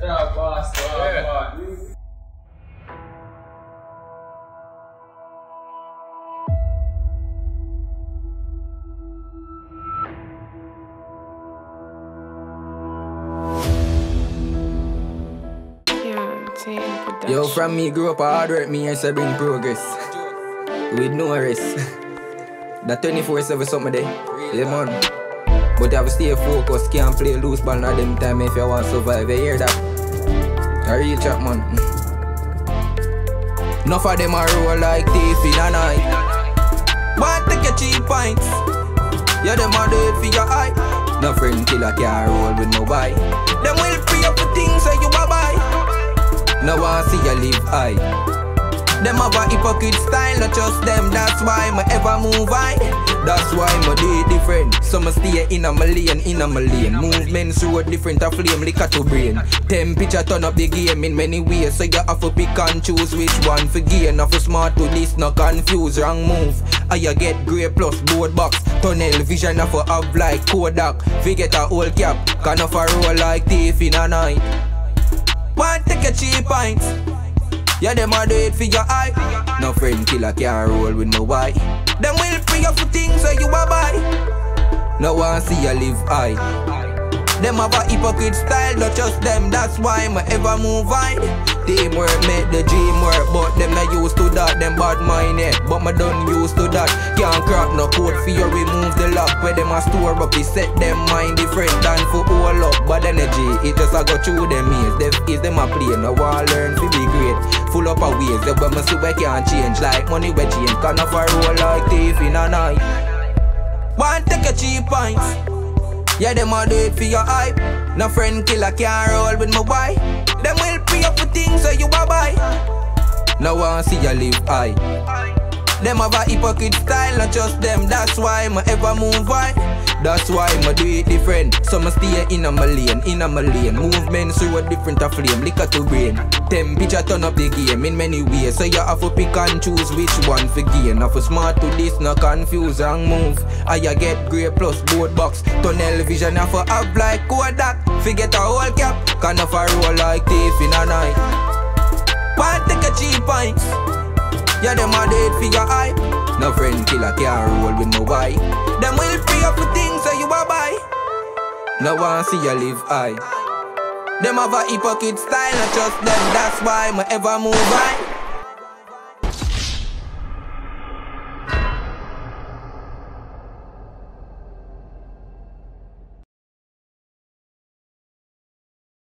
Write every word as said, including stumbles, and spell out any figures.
Yeah, boss. Yeah, boss. Yo, from me grew up a hard work, me I bring progress with no rest. That twenty-four seven something day, yeah man. But you have to stay focused, can't play loose ball at them time if you want to survive. You hear that? A real chat man. Enough of them a roll like thief in a night. But take your cheap pints. Yeah, them a do it for your eye. No friend killer can't roll with no buy. Them will free up for things that you a buy. No one see you live high. Them have a hypocrite style, not just them. That's why me ever move high. That's why me do it different. So me stay in a million, in a million. Movements road different, a flame liquor to brain. Temperature turn up the game in many ways. So you have to pick and choose which one for gain. Not for smart to this, no confuse, wrong move. And you get grey plus board box. Tunnel vision of a have like Kodak. Forget a whole cap, can of a roll like thief in a night. Want take a cheap pints. Yeah, them a do it for your eye. No friend killer can't roll with no why. Them will free up for things that you a buy. No one see you live high. Them have a hypocrite style, not just them. That's why me ever move high. Teamwork make the dream work, but them not used to that. Them bad mind, yeah, but me done used to that. Can't crack no code for you remove the lock. Where them a store up, it set them mind different than for all up. Bad energy, it just a go through them ears. Them is them a play, no one learn to be great. Full up of ways, the way me see we can't change. Like money we change, can of a roll like thief in a night. Want take a cheap pints. Yeah, them a do it for your hype. No friend killer can't roll with my boy. Them will pay up for things that you a buy. No one see you live high. Them have a hypocrite style, not just them. That's why me ever move high. That's why me do it different. So me stay in a million, in a million. Movements through a different a flame, liquor to brain. Temperature turn up the game in many ways. So you have to pick and choose which one for gain. Not for smart to this, no confuse, wrong move. And you get grey plus board box. Tunnel vision have to have like Kodak. Forget a whole cap, can of a roll like thief in a night. Want take a cheap pints. Yeah, them a do it for your hype. No friend killer can't roll with no why. Them will free up for things that you a buy. No one see you live high. Them have a hypocrite style, not just them. That's why me ever move high.